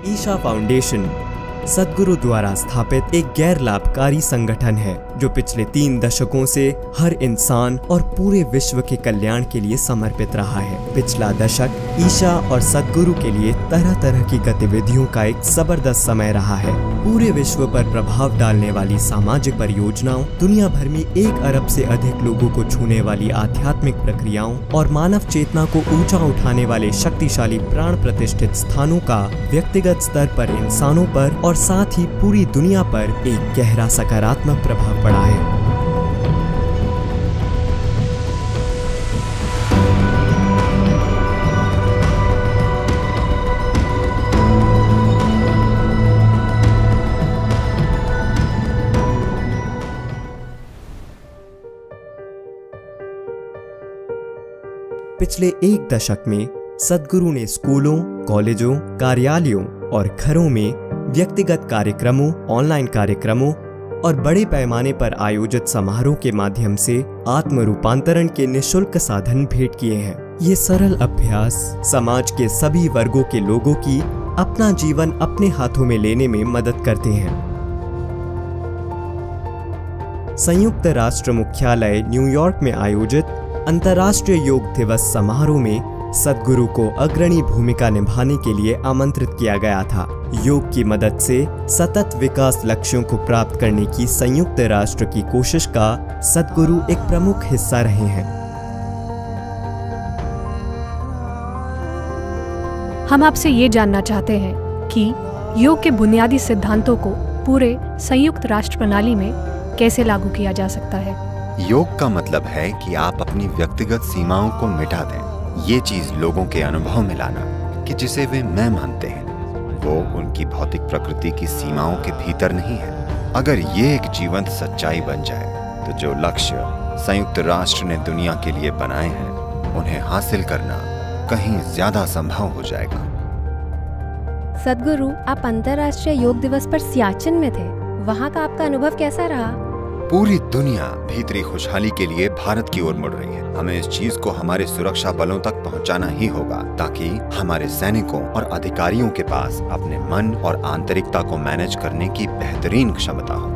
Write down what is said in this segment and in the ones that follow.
Isha foundation सद्गुरु द्वारा स्थापित एक गैर लाभकारी संगठन है जो पिछले 3 दशकों से हर इंसान और पूरे विश्व के कल्याण के लिए समर्पित रहा है। पिछला दशक ईशा और सद्गुरु के लिए तरह तरह की गतिविधियों का एक जबरदस्त समय रहा है। पूरे विश्व पर प्रभाव डालने वाली सामाजिक परियोजनाओं, दुनिया भर में 1 अरब से अधिक लोगों को छूने वाली आध्यात्मिक प्रक्रियाओं और मानव चेतना को ऊंचा उठाने वाले शक्तिशाली प्राण प्रतिष्ठित स्थानों का व्यक्तिगत स्तर पर इंसानों पर और साथ ही पूरी दुनिया पर एक गहरा सकारात्मक प्रभाव पड़ा है। पिछले 1 दशक में सद्गुरु ने स्कूलों, कॉलेजों, कार्यालयों और घरों में व्यक्तिगत कार्यक्रमों, ऑनलाइन कार्यक्रमों और बड़े पैमाने पर आयोजित समारोह के माध्यम से आत्म रूपांतरण के निःशुल्क साधन भेंट किए हैं। ये सरल अभ्यास समाज के सभी वर्गों के लोगों की अपना जीवन अपने हाथों में लेने में मदद करते हैं। संयुक्त राष्ट्र मुख्यालय न्यूयॉर्क में आयोजित अंतर्राष्ट्रीय योग दिवस समारोह में सद्गुरु को अग्रणी भूमिका निभाने के लिए आमंत्रित किया गया था। योग की मदद से सतत विकास लक्ष्यों को प्राप्त करने की संयुक्त राष्ट्र की कोशिश का सद्गुरु एक प्रमुख हिस्सा रहे हैं। हम आपसे ये जानना चाहते हैं कि योग के बुनियादी सिद्धांतों को पूरे संयुक्त राष्ट्र प्रणाली में कैसे लागू किया जा सकता है। योग का मतलब है कि आप अपनी व्यक्तिगत सीमाओं को मिटा दें। ये चीज लोगों के अनुभव में लाना कि जिसे वे मैं मानते हैं वो उनकी भौतिक प्रकृति की सीमाओं के भीतर नहीं है। अगर ये एक जीवंत सच्चाई बन जाए तो जो लक्ष्य संयुक्त राष्ट्र ने दुनिया के लिए बनाए हैं उन्हें हासिल करना कहीं ज्यादा संभव हो जाएगा। सद्गुरु, आप अंतर्राष्ट्रीय योग दिवस पर सियाचिन में थे। वहाँ का आपका अनुभव कैसा रहा? पूरी दुनिया भीतरी खुशहाली के लिए भारत की ओर मुड़ रही है। हमें इस चीज को हमारे सुरक्षा बलों तक पहुंचाना ही होगा ताकि हमारे सैनिकों और अधिकारियों के पास अपने मन और आंतरिकता को मैनेज करने की बेहतरीन क्षमता हो।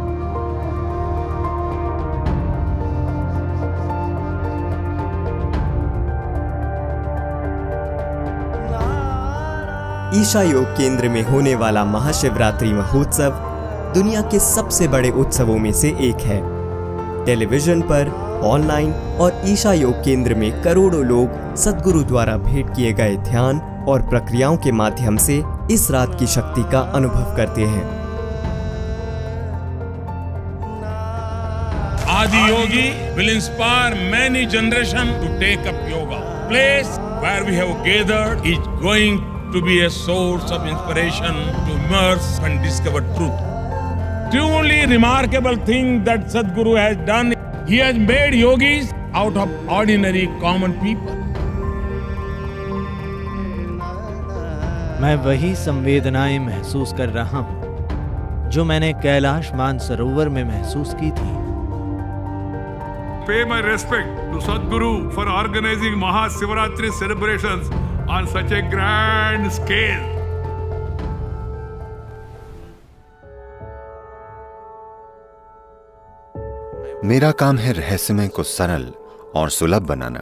ईशा योग केंद्र में होने वाला महाशिवरात्रि महोत्सव दुनिया के सबसे बड़े उत्सवों में से एक है। टेलीविजन पर, ऑनलाइन और ईशा योग केंद्र में करोड़ों लोग सद्गुरु द्वारा भेंट किए गए ध्यान और प्रक्रियाओं के माध्यम से इस रात की शक्ति का अनुभव करते हैं। Adi Yogi will inspire many generations to take up yoga. Place where we have gathered is going to be a source of inspiration to immerse and discover truth. Truly remarkable thing that Sadhguru has done. He has made yogis out of ordinary common people. मैं वही संवेदनाएं महसूस कर रहा हूं जो मैंने कैलाश मानसरोवर में महसूस की थी। Pay my respect to Sadhguru for organizing Mahashivratri celebrations on such a grand scale. मेरा काम है रहस्यमय को सरल और सुलभ बनाना।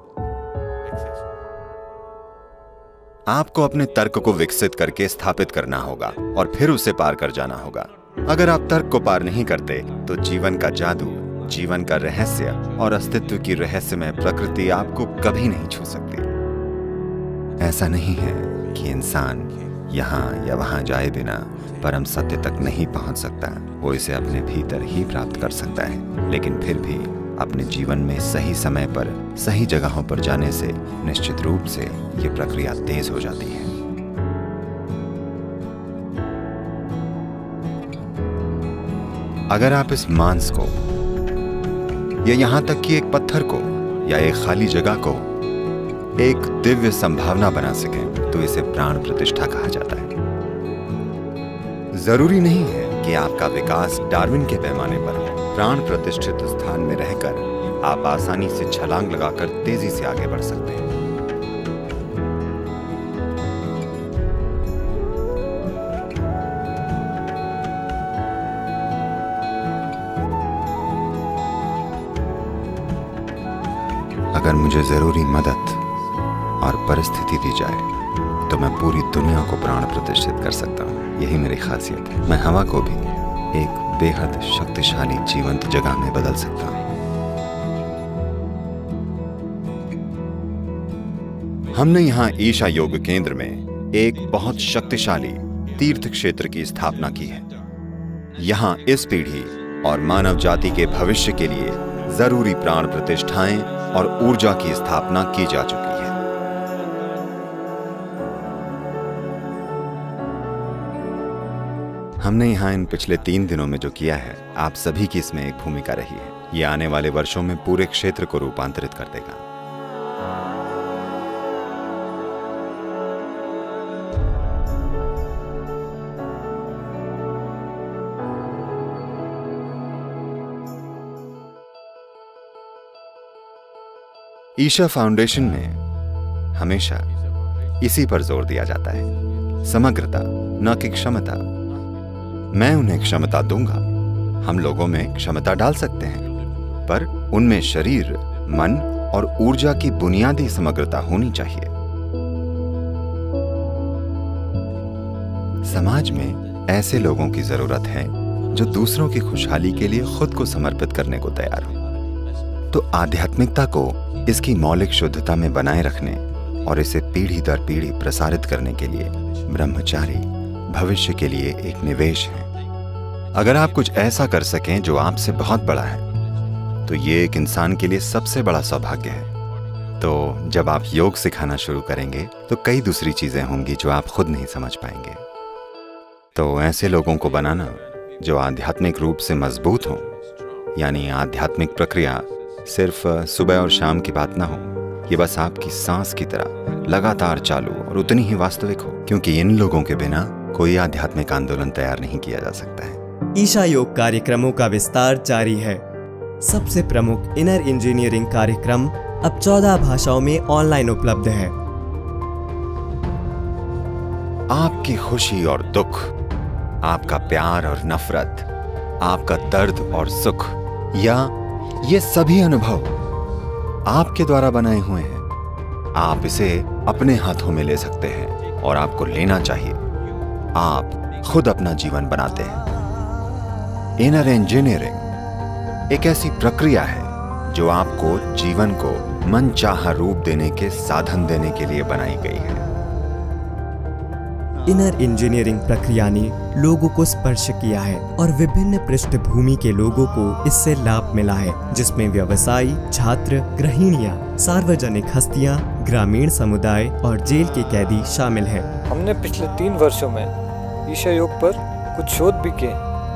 आपको अपने तर्क को विकसित करके स्थापित करना होगा और फिर उसे पार कर जाना होगा। अगर आप तर्क को पार नहीं करते तो जीवन का जादू, जीवन का रहस्य और अस्तित्व की रहस्यमय प्रकृति आपको कभी नहीं छू सकती। ऐसा नहीं है कि इंसान यहाँ या वहाँ जाए बिना परम सत्य तक नहीं पहुँच सकता। वो इसे अपने भीतर ही प्राप्त कर सकता है, लेकिन फिर भी अपने जीवन में सही समय पर सही जगहों पर जाने से निश्चित रूप से ये प्रक्रिया तेज हो जाती है। अगर आप इस मांस को या यहां तक कि एक पत्थर को या एक खाली जगह को एक दिव्य संभावना बना सकें तो इसे प्राण प्रतिष्ठा कहा जाता है। जरूरी नहीं है कि आपका विकास डार्विन के पैमाने पर हो। प्राण प्रतिष्ठित स्थान में रहकर आप आसानी से छलांग लगाकर तेजी से आगे बढ़ सकते हैं। मुझे जरूरी मदद और परिस्थिति दी जाए तो मैं पूरी दुनिया को प्राण प्रतिष्ठित कर सकता हूँ। यही मेरी खासियत है। मैं हवा को भी एक बेहद शक्तिशाली जीवंत जगह में बदल सकता हूँ। हमने यहाँ ईशा योग केंद्र में एक बहुत शक्तिशाली तीर्थ क्षेत्र की स्थापना की है। यहाँ इस पीढ़ी और मानव जाति के भविष्य के लिए जरूरी प्राण प्रतिष्ठाएं और ऊर्जा की स्थापना की जा चुकी है। हमने यहाँ इन पिछले 3 दिनों में जो किया है, आप सभी की इसमें एक भूमिका रही है। ये आने वाले वर्षों में पूरे क्षेत्र को रूपांतरित कर देगा। ईशा फाउंडेशन में हमेशा इसी पर जोर दिया जाता है, समग्रता न कि क्षमता। मैं उन्हें क्षमता दूंगा। हम लोगों में क्षमता डाल सकते हैं, पर उनमें शरीर, मन और ऊर्जा की बुनियादी समग्रता होनी चाहिए। समाज में ऐसे लोगों की जरूरत है जो दूसरों की खुशहाली के लिए खुद को समर्पित करने को तैयार हो। तो आध्यात्मिकता को इसकी मौलिक शुद्धता में बनाए रखने और इसे पीढ़ी दर पीढ़ी प्रसारित करने के लिए ब्रह्मचारी भविष्य के लिए एक निवेश है। अगर आप कुछ ऐसा कर सकें जो आपसे बहुत बड़ा है, तो ये एक इंसान के लिए सबसे बड़ा सौभाग्य है। तो जब आप योग सिखाना शुरू करेंगे तो कई दूसरी चीजें होंगी जो आप खुद नहीं समझ पाएंगे। तो ऐसे लोगों को बनाना जो आध्यात्मिक रूप से मजबूत हो, यानी आध्यात्मिक प्रक्रिया सिर्फ सुबह और शाम की बात ना हो, ये बस आपकी सांस की तरह लगातार चालू और उतनी ही वास्तविक हो, क्योंकि इन लोगों के बिना कोई आध्यात्मिक आंदोलन तैयार नहीं किया जा सकता है। ईशा योग कार्यक्रमों का विस्तार जारी है। सबसे प्रमुख इनर इंजीनियरिंग कार्यक्रम अब 14 भाषाओं में ऑनलाइन उपलब्ध है। आपकी खुशी और दुख, आपका प्यार और नफरत, आपका दर्द और सुख, या ये सभी अनुभव आपके द्वारा बनाए हुए हैं। आप इसे अपने हाथों में ले सकते हैं और आपको लेना चाहिए। आप खुद अपना जीवन बनाते हैं। इनर इंजीनियरिंग एक ऐसी प्रक्रिया है जो आपको जीवन को मनचाहा रूप देने के साधन देने के लिए बनाई गई है। इनर इंजीनियरिंग प्रक्रिया ने लोगों को स्पर्श किया है और विभिन्न पृष्ठभूमि के लोगों को इससे लाभ मिला है, जिसमें व्यवसायी, छात्र, गृहिणियां, सार्वजनिक हस्तियां, ग्रामीण समुदाय और जेल के कैदी शामिल हैं। हमने पिछले 3 वर्षों में ईशा योग पर कुछ शोध भी किए।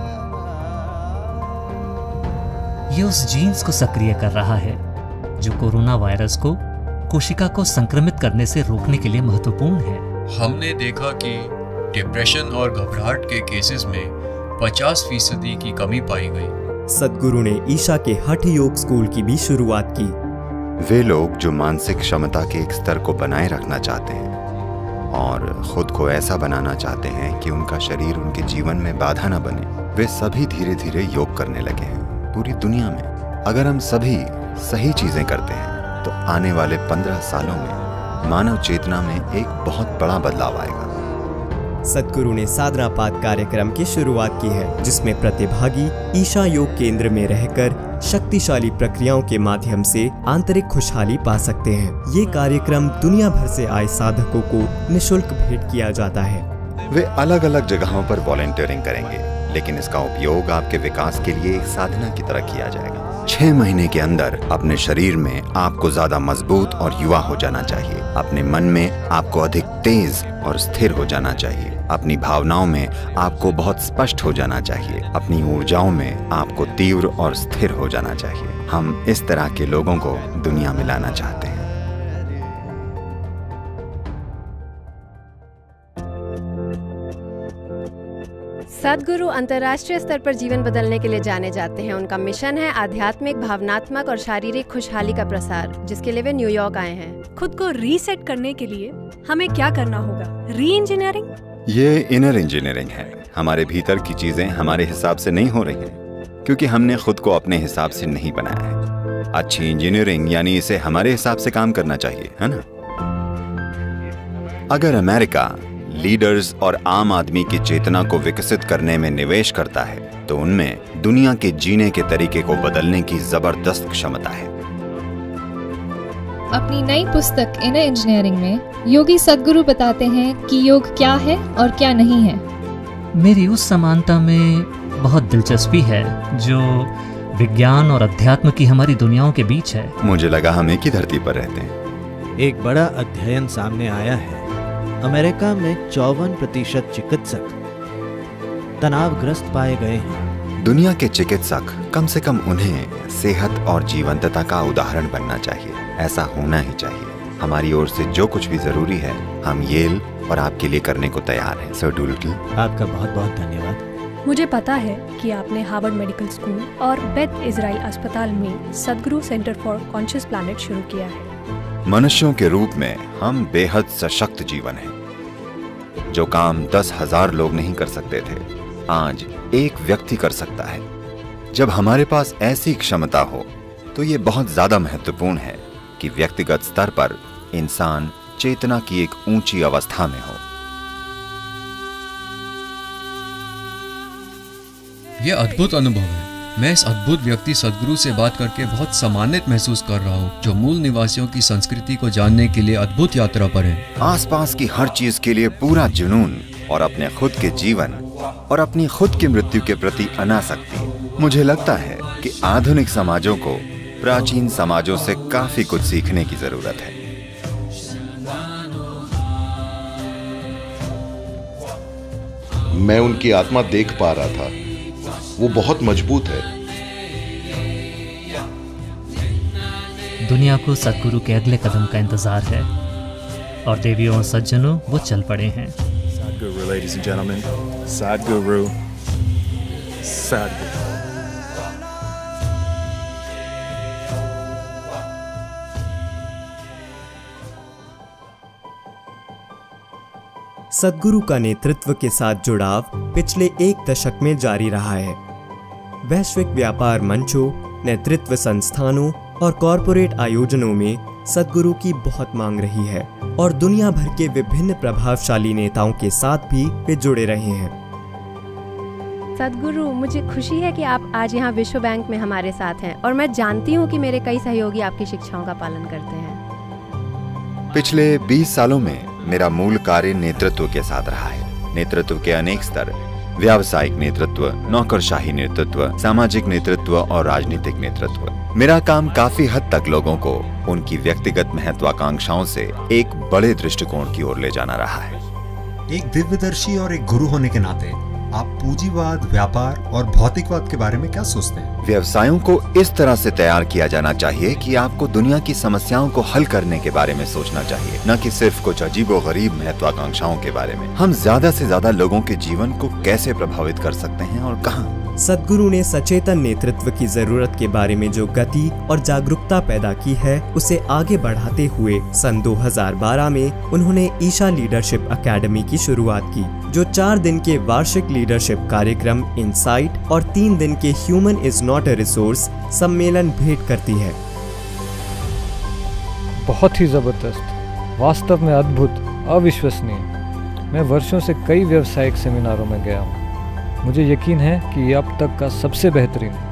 ये उस जीन्स को सक्रिय कर रहा है जो कोरोना वायरस को कोशिका को संक्रमित करने से रोकने के लिए महत्वपूर्ण है। हमने देखा कि डिप्रेशन और घबराहट के केसेस में 50% की कमी पाई गई। सद्गुरु ने ईशा के हठ योग स्कूल की भी शुरुआत की। वे लोग जो मानसिक क्षमता के एक स्तर को बनाए रखना चाहते हैं और खुद को ऐसा बनाना चाहते हैं कि उनका शरीर उनके जीवन में बाधा न बने, वे सभी धीरे धीरे योग करने लगे हैं। पूरी दुनिया में अगर हम सभी सही चीजें करते हैं तो आने वाले 15 सालों में मानव चेतना में एक बहुत बड़ा बदलाव आएगा। सद्गुरु ने साधनापाद कार्यक्रम की शुरुआत की है, जिसमें प्रतिभागी ईशा योग केंद्र में रहकर शक्तिशाली प्रक्रियाओं के माध्यम से आंतरिक खुशहाली पा सकते हैं। ये कार्यक्रम दुनिया भर से आए साधकों को निःशुल्क भेंट किया जाता है। वे अलग अलग जगहों पर वॉलंटियरिंग करेंगे, लेकिन इसका उपयोग आपके विकास के लिए एक साधना की तरह किया जाएगा। 6 महीने के अंदर अपने शरीर में आपको ज्यादा मजबूत और युवा हो जाना चाहिए। अपने मन में आपको अधिक तेज और स्थिर हो जाना चाहिए। अपनी भावनाओं में आपको बहुत स्पष्ट हो जाना चाहिए। अपनी ऊर्जाओं में आपको तीव्र और स्थिर हो जाना चाहिए। हम इस तरह के लोगों को दुनिया में लाना चाहते हैं। सद्गुरु अंतर्राष्ट्रीय स्तर पर जीवन बदलने के लिए जाने जाते हैं। उनका मिशन है आध्यात्मिक, भावनात्मक और शारीरिक खुशहाली का प्रसार, जिसके लिए वे न्यूयॉर्क आए हैं। खुद को रीसेट करने के लिए हमें क्या करना होगा? री इंजीनियरिंग? ये इनर इंजीनियरिंग है। हमारे भीतर की चीजें हमारे हिसाब से नहीं हो रही हैं, क्योंकि हमने खुद को अपने हिसाब से नहीं बनाया है। अच्छी इंजीनियरिंग, यानी इसे हमारे हिसाब से काम करना चाहिए, है ना? अगर अमेरिका लीडर्स और आम आदमी की चेतना को विकसित करने में निवेश करता है तो उनमें दुनिया के जीने के तरीके को बदलने की जबरदस्त क्षमता है। अपनी नई पुस्तक इनर इंजीनियरिंग में योगी सद्गुरु बताते हैं कि योग क्या है और क्या नहीं है। मेरी उस समानता में बहुत दिलचस्पी है जो विज्ञान और अध्यात्म की हमारी दुनियाओं के बीच है। मुझे लगा हम एक ही धरती पर रहते हैं। एक बड़ा अध्ययन सामने आया है। अमेरिका में 54% चिकित्सक तनावग्रस्त पाए गए हैं। दुनिया के चिकित्सक कम से कम उन्हें सेहत और जीवंतता का उदाहरण बनना चाहिए। ऐसा होना ही चाहिए। हमारी ओर से जो कुछ भी जरूरी है हम येल और आपके लिए करने को तैयार हैं। सर डूलिटल, आपका बहुत बहुत धन्यवाद। मुझे पता है कि आपने हार्वर्ड मेडिकल स्कूल और बेथ इजराइल अस्पताल में Sadhguru center for conscious planet शुरू किया है। मनुष्यों के रूप में हम बेहद सशक्त जीवन हैं। जो काम 10,000 लोग नहीं कर सकते थे, आज एक व्यक्ति कर सकता है। जब हमारे पास ऐसी क्षमता हो तो ये बहुत ज्यादा महत्वपूर्ण है कि व्यक्तिगत स्तर पर इंसान चेतना की एक ऊंची अवस्था में हो। यह अद्भुत अनुभव है। मैं इस अद्भुत व्यक्ति सद्गुरु से बात करके बहुत सम्मानित महसूस कर रहा हूँ, जो मूल निवासियों की संस्कृति को जानने के लिए अद्भुत यात्रा पर है। आसपास की हर चीज के लिए पूरा जुनून और अपने खुद के जीवन और अपनी खुद की मृत्यु के प्रति अनासक्ति। मुझे लगता है कि आधुनिक समाजों को प्राचीन समाजों से काफी कुछ सीखने की जरूरत है। मैं उनकी आत्मा देख पा रहा था, वो बहुत मजबूत है। दुनिया को सद्गुरु के अगले कदम का इंतजार है और देवियों और सज्जनों वो चल पड़े हैं। Sadhguru, ladies and gentlemen, Sadhguru, Sadhguru. सद्गुरु का नेतृत्व के साथ जुड़ाव पिछले 1 दशक में जारी रहा है। वैश्विक व्यापार मंचों, नेतृत्व संस्थानों और कॉरपोरेट आयोजनों में सद्गुरु की बहुत मांग रही है और दुनिया भर के विभिन्न प्रभावशाली नेताओं के साथ भी वे जुड़े रहे हैं। सद्गुरु, मुझे खुशी है कि आप आज यहाँ विश्व बैंक में हमारे साथ हैं और मैं जानती हूँ कि मेरे कई सहयोगी आपकी शिक्षाओं का पालन करते हैं। पिछले 20 सालों में मेरा मूल कार्य नेतृत्व के साथ रहा है। नेतृत्व के अनेक स्तर, व्यावसायिक नेतृत्व, नौकरशाही नेतृत्व, सामाजिक नेतृत्व और राजनीतिक नेतृत्व। मेरा काम काफी हद तक लोगों को उनकी व्यक्तिगत महत्वाकांक्षाओं से एक बड़े दृष्टिकोण की ओर ले जाना रहा है। एक दिव्यदर्शी और एक गुरु होने के नाते आप पूंजीवाद, व्यापार और भौतिकवाद के बारे में क्या सोचते हैं? व्यवसायों को इस तरह से तैयार किया जाना चाहिए कि आपको दुनिया की समस्याओं को हल करने के बारे में सोचना चाहिए, न कि सिर्फ कुछ अजीबोगरीब महत्वाकांक्षाओं के बारे में। हम ज्यादा से ज्यादा लोगों के जीवन को कैसे प्रभावित कर सकते हैं और कहां। सद्गुरु ने सचेतन नेतृत्व की जरूरत के बारे में जो गति और जागरूकता पैदा की है, उसे आगे बढ़ाते हुए सन 2012 में उन्होंने ईशा लीडरशिप अकेडमी की शुरुआत की, जो 4 दिन के वार्षिक लीडरशिप कार्यक्रम इनसाइट और 3 दिन के human is not a resource सम्मेलन भेंट करती है। बहुत ही जबरदस्त, वास्तव में अद्भुत, अविश्वसनीय। मैं वर्षों से कई व्यावसायिक सेमिनारों में गया हूँ। मुझे यकीन है कि ये अब तक का सबसे बेहतरीन है।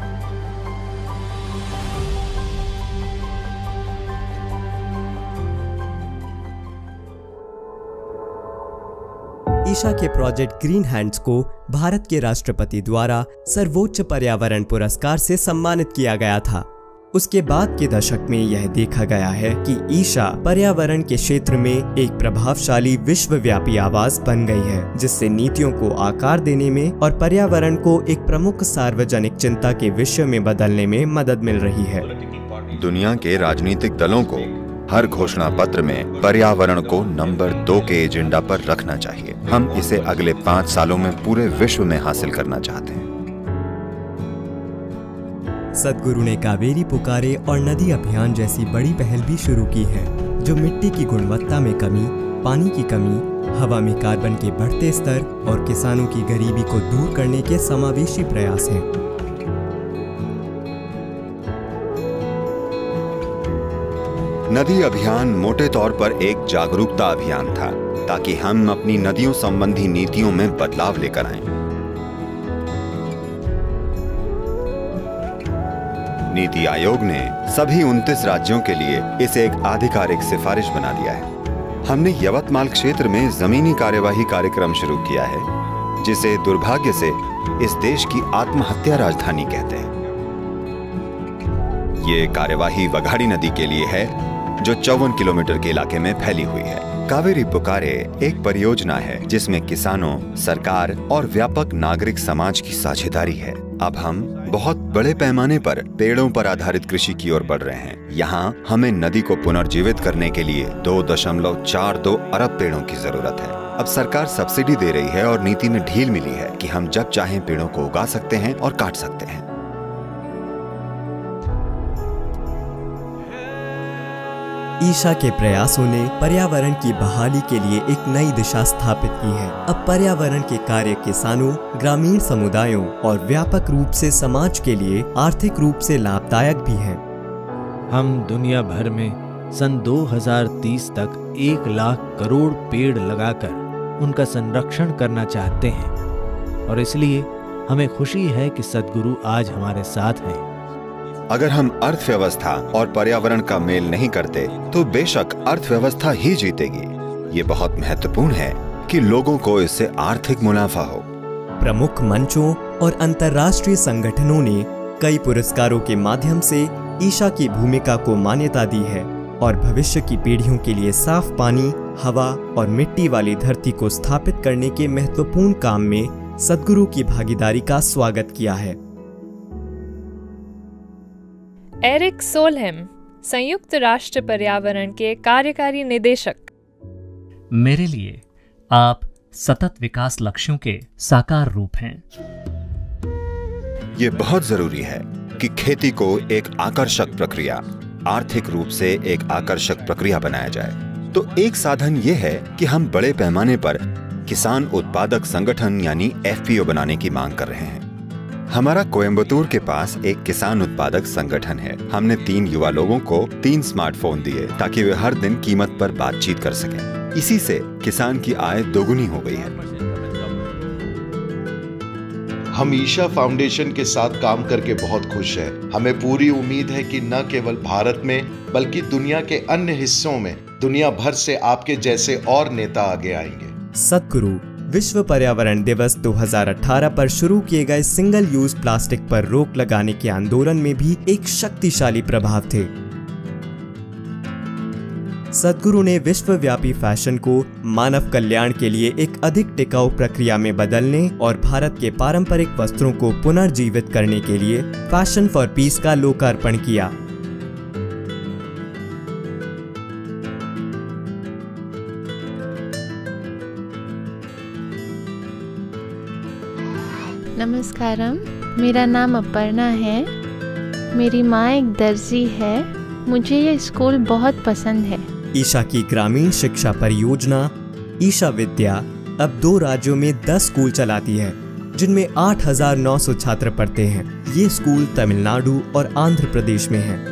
ईशा के प्रोजेक्ट ग्रीन हैंड्स को भारत के राष्ट्रपति द्वारा सर्वोच्च पर्यावरण पुरस्कार से सम्मानित किया गया था। उसके बाद के दशक में यह देखा गया है कि ईशा पर्यावरण के क्षेत्र में एक प्रभावशाली विश्वव्यापी आवाज बन गई है, जिससे नीतियों को आकार देने में और पर्यावरण को एक प्रमुख सार्वजनिक चिंता के विषय में बदलने में मदद मिल रही है। दुनिया के राजनीतिक दलों को हर घोषणा पत्र में पर्यावरण को नंबर 2 के एजेंडा पर रखना चाहिए। हम इसे अगले 5 सालों में पूरे विश्व में हासिल करना चाहते हैं। सद्गुरु ने कावेरी पुकारे और नदी अभियान जैसी बड़ी पहल भी शुरू की है, जो मिट्टी की गुणवत्ता में कमी, पानी की कमी, हवा में कार्बन के बढ़ते स्तर और किसानों की गरीबी को दूर करने के समावेशी प्रयास हैं। नदी अभियान मोटे तौर पर एक जागरूकता अभियान था ताकि हम अपनी नदियों संबंधी नीतियों में बदलाव लेकर आएं। नीति आयोग ने सभी 29 राज्यों के लिए इसे एक आधिकारिक सिफारिश बना दिया है। हमने यवतमाल क्षेत्र में जमीनी कार्यवाही कार्यक्रम शुरू किया है, जिसे दुर्भाग्य से इस देश की आत्महत्या राजधानी कहते हैं। ये कार्यवाही वघाड़ी नदी के लिए है, जो 54 किलोमीटर के इलाके में फैली हुई है। कावेरी पुकारे एक परियोजना है जिसमें किसानों, सरकार और व्यापक नागरिक समाज की साझेदारी है। अब हम बहुत बड़े पैमाने पर पेड़ों पर आधारित कृषि की ओर बढ़ रहे हैं। यहाँ हमें नदी को पुनर्जीवित करने के लिए 2.42 अरब पेड़ों की जरूरत है। अब सरकार सब्सिडी दे रही है और नीति में ढील मिली है कि हम जब चाहें पेड़ों को उगा सकते हैं और काट सकते हैं। ईशा के प्रयासों ने पर्यावरण की बहाली के लिए एक नई दिशा स्थापित की है। अब पर्यावरण के कार्य किसानों, ग्रामीण समुदायों और व्यापक रूप से समाज के लिए आर्थिक रूप से लाभदायक भी हैं। हम दुनिया भर में सन 2030 तक 1 लाख करोड़ पेड़ लगाकर उनका संरक्षण करना चाहते हैं और इसलिए हमें खुशी है कि सद्गुरु आज हमारे साथ हैं। अगर हम अर्थव्यवस्था और पर्यावरण का मेल नहीं करते तो बेशक अर्थव्यवस्था ही जीतेगी। ये बहुत महत्वपूर्ण है कि लोगों को इससे आर्थिक मुनाफा हो। प्रमुख मंचों और अंतर्राष्ट्रीय संगठनों ने कई पुरस्कारों के माध्यम से ईशा की भूमिका को मान्यता दी है और भविष्य की पीढ़ियों के लिए साफ पानी, हवा और मिट्टी वाली धरती को स्थापित करने के महत्वपूर्ण काम में सद्गुरु की भागीदारी का स्वागत किया है। एरिक सोलहेम, संयुक्त राष्ट्र पर्यावरण के कार्यकारी निदेशक। मेरे लिए आप सतत विकास लक्ष्यों के साकार रूप हैं। ये बहुत जरूरी है कि खेती को एक आकर्षक प्रक्रिया, आर्थिक रूप से एक आकर्षक प्रक्रिया बनाया जाए। तो एक साधन ये है कि हम बड़े पैमाने पर किसान उत्पादक संगठन यानी FPO बनाने की मांग कर रहे हैं। हमारा कोयम्बतूर के पास एक किसान उत्पादक संगठन है। हमने 3 युवा लोगों को 3 स्मार्टफोन दिए ताकि वे हर दिन कीमत पर बातचीत कर सकें। इसी से किसान की आय दोगुनी हो गई है। हम ईशा फाउंडेशन के साथ काम करके बहुत खुश हैं। हमें पूरी उम्मीद है कि न केवल भारत में बल्कि दुनिया के अन्य हिस्सों में दुनिया भर से आपके जैसे और नेता आगे आएंगे। सद्गुरु विश्व पर्यावरण दिवस 2018 पर शुरू किए गए सिंगल यूज प्लास्टिक पर रोक लगाने के आंदोलन में भी एक शक्तिशाली प्रभाव थे। सद्गुरु ने विश्वव्यापी फैशन को मानव कल्याण के लिए एक अधिक टिकाऊ प्रक्रिया में बदलने और भारत के पारंपरिक वस्त्रों को पुनर्जीवित करने के लिए फैशन फॉर पीस का लोकार्पण किया। नमस्कारम, मेरा नाम अपर्णा है। मेरी माँ एक दर्जी है। मुझे ये स्कूल बहुत पसंद है। ईशा की ग्रामीण शिक्षा परियोजना ईशा विद्या अब 2 राज्यों में 10 स्कूल चलाती है, जिनमें 8,900 छात्र पढ़ते हैं। ये स्कूल तमिलनाडु और आंध्र प्रदेश में हैं।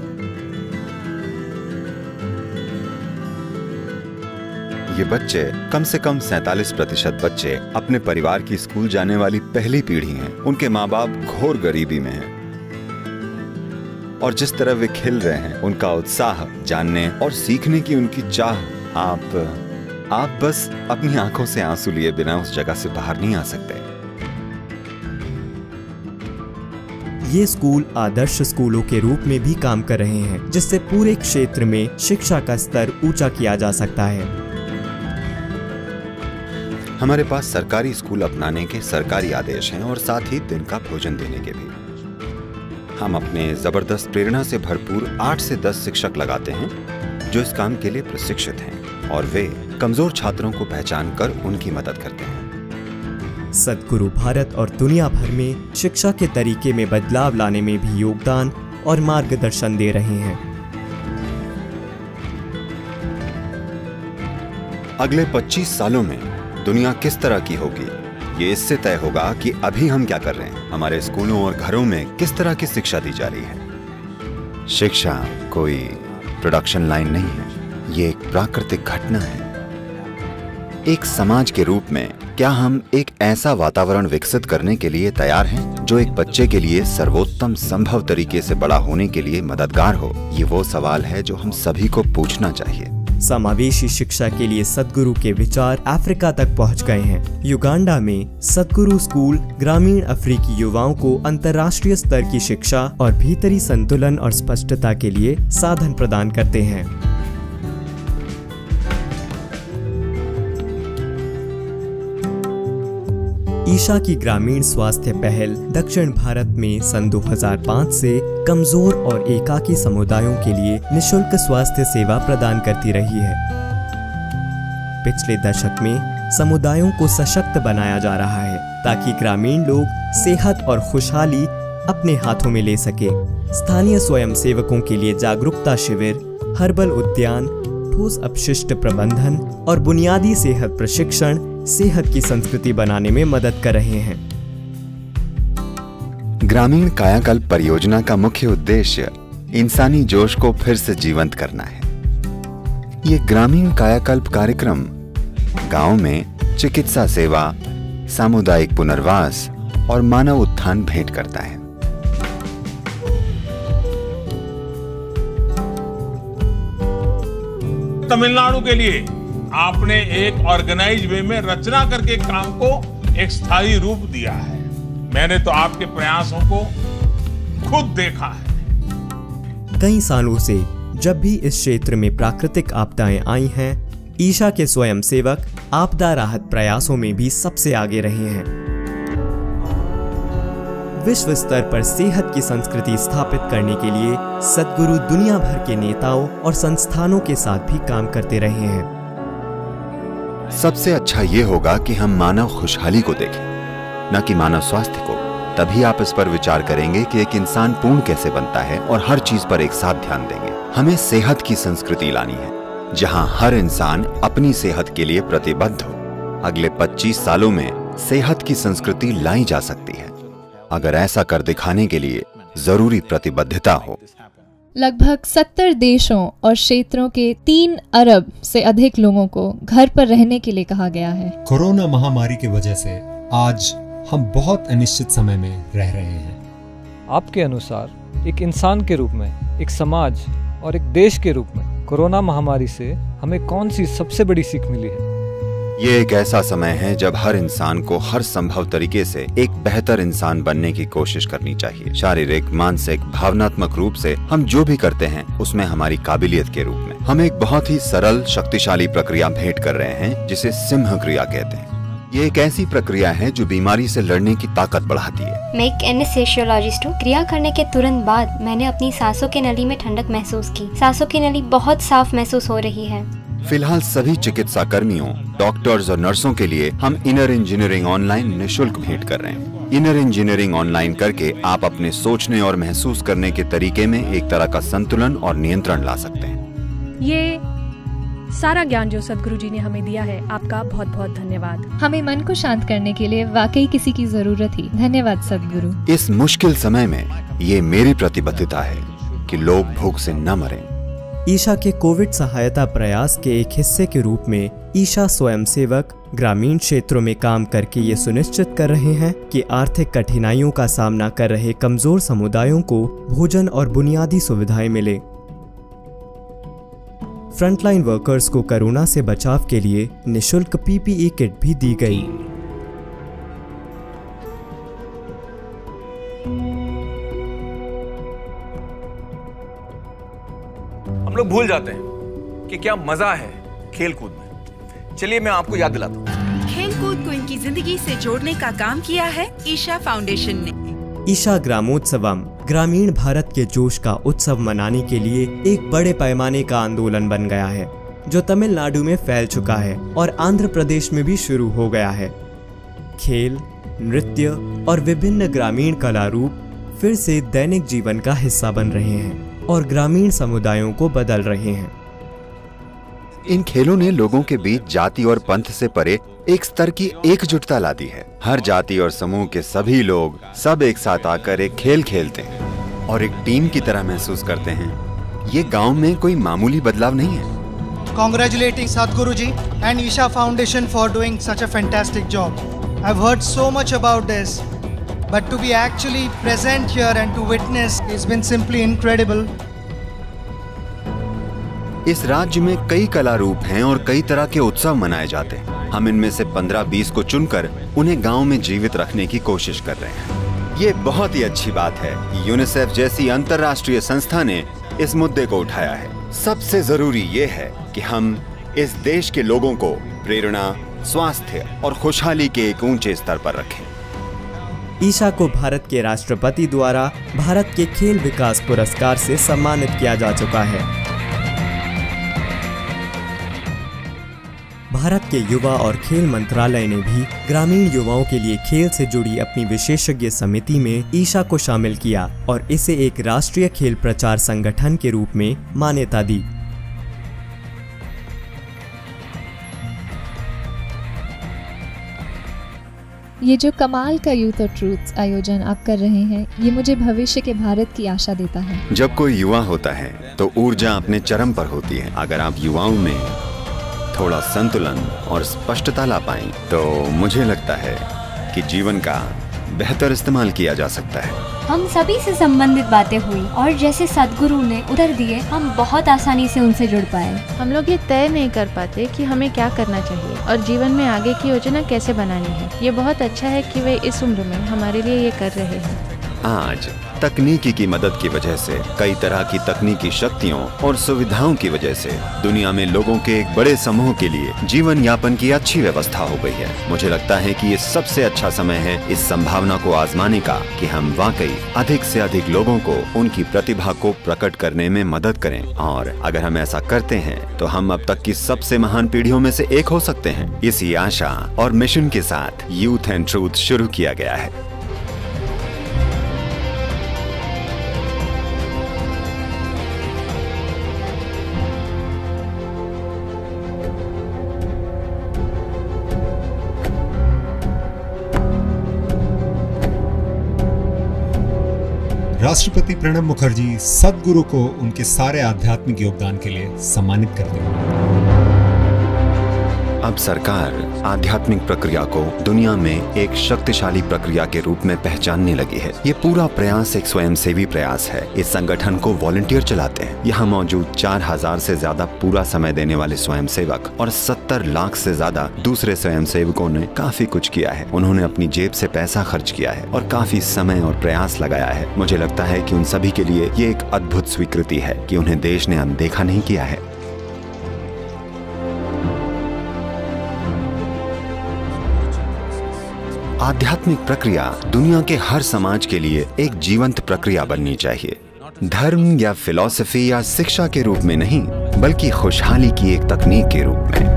ये बच्चे कम से कम 47% बच्चे अपने परिवार की स्कूल जाने वाली पहली पीढ़ी हैं। उनके माँ बाप घोर गरीबी में हैं और जिस तरह वे खिल रहे हैं, उनका उत्साह, जानने और सीखने की उनकी चाह, आप बस अपनी आंखों से आंसू लिए बिना उस जगह से बाहर नहीं आ सकते। ये स्कूल आदर्श स्कूलों के रूप में भी काम कर रहे हैं, जिससे पूरे क्षेत्र में शिक्षा का स्तर ऊंचा किया जा सकता है। हमारे पास सरकारी स्कूल अपनाने के सरकारी आदेश हैं और साथ ही दिन का भोजन देने के भी। हम अपने जबरदस्त प्रेरणा से भरपूर 8 से 10 शिक्षक लगाते हैं जो इस काम के लिए प्रशिक्षित हैं और वे कमजोर छात्रों को पहचान कर उनकी मदद करते हैं। सद्गुरु भारत और दुनिया भर में शिक्षा के तरीके में बदलाव लाने में भी योगदान और मार्गदर्शन दे रहे हैं। अगले 25 सालों में दुनिया किस तरह की होगी, ये इससे तय होगा कि अभी हम क्या कर रहे हैं। हमारे स्कूलों और घरों में किस तरह की शिक्षा दी जा रही है। शिक्षा कोई प्रोडक्शन लाइन नहीं है, ये एक प्राकृतिक घटना है। एक समाज के रूप में क्या हम एक ऐसा वातावरण विकसित करने के लिए तैयार हैं जो एक बच्चे के लिए सर्वोत्तम संभव तरीके से बड़ा होने के लिए मददगार हो? ये वो सवाल है जो हम सभी को पूछना चाहिए। समावेशी शिक्षा के लिए सद्गुरु के विचार अफ्रीका तक पहुंच गए हैं। युगांडा में सद्गुरु स्कूल ग्रामीण अफ्रीकी युवाओं को अंतर्राष्ट्रीय स्तर की शिक्षा और भीतरी संतुलन और स्पष्टता के लिए साधन प्रदान करते हैं। ईशा की ग्रामीण स्वास्थ्य पहल दक्षिण भारत में सन 2005 से कमजोर और एकाकी समुदायों के लिए निशुल्क स्वास्थ्य सेवा प्रदान करती रही है। पिछले दशक में समुदायों को सशक्त बनाया जा रहा है ताकि ग्रामीण लोग सेहत और खुशहाली अपने हाथों में ले सके। स्थानीय स्वयंसेवकों के लिए जागरूकता शिविर, हर्बल उद्यान, ठोस अपशिष्ट प्रबंधन और बुनियादी सेहत प्रशिक्षण सेहत की संस्कृति बनाने में मदद कर रहे हैं। ग्रामीण कायाकल्प परियोजना का मुख्य उद्देश्य इंसानी जोश को फिर से जीवंत करना है। ये ग्रामीण कायाकल्प कार्यक्रम गांव में चिकित्सा सेवा, सामुदायिक पुनर्वास और मानव उत्थान भेंट करता है। तमिलनाडु के लिए आपने एक ऑर्गेनाइज वे में रचना करके काम को एक स्थायी रूप दिया है। मैंने तो आपके प्रयासों को खुद देखा है। कई सालों से जब भी इस क्षेत्र में प्राकृतिक आपदाएं आई हैं, ईशा के स्वयंसेवक आपदा राहत प्रयासों में भी सबसे आगे रहे हैं। विश्व स्तर पर सेहत की संस्कृति स्थापित करने के लिए सद्गुरु दुनिया भर के नेताओं और संस्थानों के साथ भी काम करते रहे हैं। सबसे अच्छा ये होगा कि हम मानव खुशहाली को देखें, न कि मानव स्वास्थ्य को। तभी आप इस पर विचार करेंगे कि एक इंसान पूर्ण कैसे बनता है और हर चीज पर एक साथ ध्यान देंगे। हमें सेहत की संस्कृति लानी है, जहां हर इंसान अपनी सेहत के लिए प्रतिबद्ध हो। अगले 25 सालों में सेहत की संस्कृति लाई जा सकती है, अगर ऐसा कर दिखाने के लिए जरूरी प्रतिबद्धता हो। लगभग 70 देशों और क्षेत्रों के 3 अरब से अधिक लोगों को घर पर रहने के लिए कहा गया है। कोरोना महामारी की वजह से आज हम बहुत अनिश्चित समय में रह रहे हैं। आपके अनुसार एक इंसान के रूप में, एक समाज और एक देश के रूप में कोरोना महामारी से हमें कौन सी सबसे बड़ी सीख मिली है? ये एक ऐसा समय है जब हर इंसान को हर संभव तरीके से एक बेहतर इंसान बनने की कोशिश करनी चाहिए। शारीरिक, मानसिक, भावनात्मक रूप से हम जो भी करते हैं उसमें हमारी काबिलियत के रूप में हम एक बहुत ही सरल शक्तिशाली प्रक्रिया भेंट कर रहे हैं, जिसे सिंह क्रिया कहते हैं। ये एक ऐसी प्रक्रिया है जो बीमारी से लड़ने की ताकत बढ़ाती है। मैं एक एनेस्थेसियोलॉजिस्ट हूँ। क्रिया करने के तुरंत बाद मैंने अपनी सांसों की नली में ठंडक महसूस की। सांसों की नली बहुत साफ महसूस हो रही है। फिलहाल सभी चिकित्सा कर्मियों, डॉक्टर्स और नर्सों के लिए हम इनर इंजीनियरिंग ऑनलाइन निःशुल्क भेंट कर रहे हैं। इनर इंजीनियरिंग ऑनलाइन करके आप अपने सोचने और महसूस करने के तरीके में एक तरह का संतुलन और नियंत्रण ला सकते हैं। ये सारा ज्ञान जो सद्गुरु जी ने हमें दिया है, आपका बहुत बहुत धन्यवाद। हमें मन को शांत करने के लिए वाकई किसी की जरूरत थी। धन्यवाद सद्गुरु। इस मुश्किल समय में ये मेरी प्रतिबद्धता है कि लोग भूख से न मरें। ईशा के कोविड सहायता प्रयास के एक हिस्से के रूप में ईशा स्वयंसेवक ग्रामीण क्षेत्रों में काम करके ये सुनिश्चित कर रहे हैं कि आर्थिक कठिनाइयों का सामना कर रहे कमजोर समुदायों को भोजन और बुनियादी सुविधाएं मिले। फ्रंटलाइन वर्कर्स को कोरोना से बचाव के लिए निःशुल्क पीपीई किट भी दी गई। हम लोग भूल जाते हैं कि क्या मजा है खेल कूद में। चलिए मैं आपको याद दिलाता हूँ। खेल कूद को इनकी जिंदगी से जोड़ने का काम किया है ईशा फाउंडेशन ने। ईशा ग्रामोत्सवम ग्रामीण भारत के जोश का उत्सव मनाने के लिए एक बड़े पैमाने का आंदोलन बन गया है, जो तमिलनाडु में फैल चुका है और आंध्र प्रदेश में भी शुरू हो गया है। खेल, नृत्य और विभिन्न ग्रामीण कला रूप फिर से दैनिक जीवन का हिस्सा बन रहे हैं और ग्रामीण समुदायों को बदल रहे हैं। इन खेलों ने लोगों के बीच जाति और पंथ से परे एक स्तर की एकजुटता ला दी है। हर जाति और समूह के सभी लोग सब एक साथ आकर एक खेल खेलते हैं और एक टीम की तरह महसूस करते हैं। ये गांव में कोई मामूली बदलाव नहीं है। Congratulating Sadhguruji and Isha Foundation for doing such a fantastic job. I've heard so much about this, but to be actually present here and to witness has been simply incredible. इस राज्य में कई कला रूप हैं और कई तरह के उत्सव मनाए जाते हैं। हम इनमें से 15-20 को चुनकर उन्हें गांव में जीवित रखने की कोशिश कर रहे हैं। ये बहुत ही अच्छी बात है कि यूनिसेफ जैसी अंतर्राष्ट्रीय संस्था ने इस मुद्दे को उठाया है। सबसे जरूरी ये है कि हम इस देश के लोगों को प्रेरणा, स्वास्थ्य और खुशहाली के एक ऊंचे स्तर पर रखें। ईशा को भारत के राष्ट्रपति द्वारा भारत के खेल विकास पुरस्कार से सम्मानित किया जा चुका है। भारत के युवा और खेल मंत्रालय ने भी ग्रामीण युवाओं के लिए खेल से जुड़ी अपनी विशेषज्ञ समिति में ईशा को शामिल किया और इसे एक राष्ट्रीय खेल प्रचार संगठन के रूप में मान्यता दी। ये जो कमाल का यूथ और ट्रूथ आयोजन आप कर रहे हैं, ये मुझे भविष्य के भारत की आशा देता है। जब कोई युवा होता है तो ऊर्जा अपने चरम पर होती है। अगर आप युवाओं में थोड़ा संतुलन और स्पष्टता ला पाएं, तो मुझे लगता है कि जीवन का बेहतर इस्तेमाल किया जा सकता है। हम सभी से संबंधित बातें हुई और जैसे सद्गुरु ने उत्तर दिए, हम बहुत आसानी से उनसे जुड़ पाए। हम लोग ये तय नहीं कर पाते कि हमें क्या करना चाहिए और जीवन में आगे की योजना कैसे बनानी है। ये बहुत अच्छा है कि वे इस उम्र में हमारे लिए ये कर रहे हैं। आज तकनीकी की मदद की वजह से, कई तरह की तकनीकी शक्तियों और सुविधाओं की वजह से दुनिया में लोगों के एक बड़े समूह के लिए जीवन यापन की अच्छी व्यवस्था हो गई है। मुझे लगता है कि ये सबसे अच्छा समय है इस संभावना को आजमाने का कि हम वाकई अधिक से अधिक लोगों को उनकी प्रतिभा को प्रकट करने में मदद करें। और अगर हम ऐसा करते हैं तो हम अब तक की सबसे महान पीढ़ियों में से एक हो सकते हैं। इसी आशा और मिशन के साथ यूथ एंड ट्रूथ शुरू किया गया है। राष्ट्रपति प्रणब मुखर्जी सद्गुरु को उनके सारे आध्यात्मिक योगदान के लिए सम्मानित करते हैं। अब सरकार आध्यात्मिक प्रक्रिया को दुनिया में एक शक्तिशाली प्रक्रिया के रूप में पहचानने लगी है। ये पूरा प्रयास एक स्वयंसेवी प्रयास है। इस संगठन को वॉलंटियर चलाते हैं। यहाँ मौजूद 4000 से ज्यादा पूरा समय देने वाले स्वयंसेवक और 70 लाख से ज्यादा दूसरे स्वयंसेवकों ने काफी कुछ किया है। उन्होंने अपनी जेब से पैसा खर्च किया है और काफी समय और प्रयास लगाया है। मुझे लगता है कि उन सभी के लिए ये एक अद्भुत स्वीकृति है कि उन्हें देश ने अनदेखा नहीं किया है। आध्यात्मिक प्रक्रिया दुनिया के हर समाज के लिए एक जीवंत प्रक्रिया बननी चाहिए। धर्म या फिलॉसफी या शिक्षा के रूप में नहीं, बल्कि खुशहाली की एक तकनीक के रूप में।